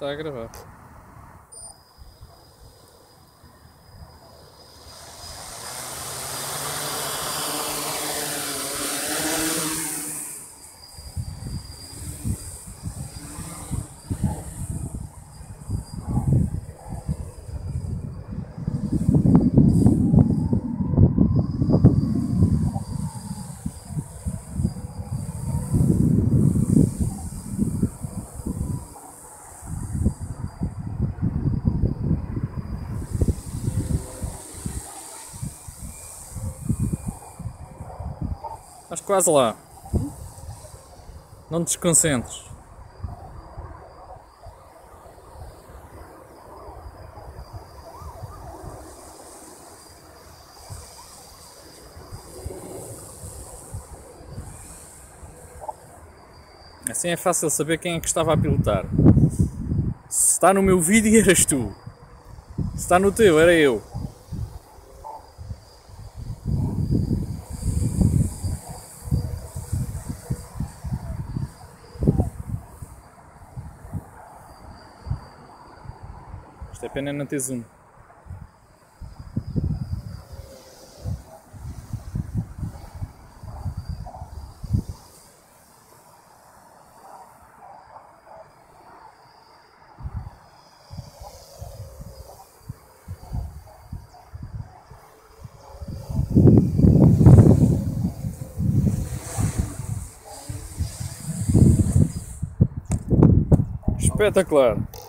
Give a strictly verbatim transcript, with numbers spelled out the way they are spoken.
está a gravar. Estás quase lá. Não te desconcentres. Assim é fácil saber quem é que estava a pilotar. Se está no meu vídeo, eras tu. Se está no teu, era eu. Isto é pena não ter zoom. Espetacular!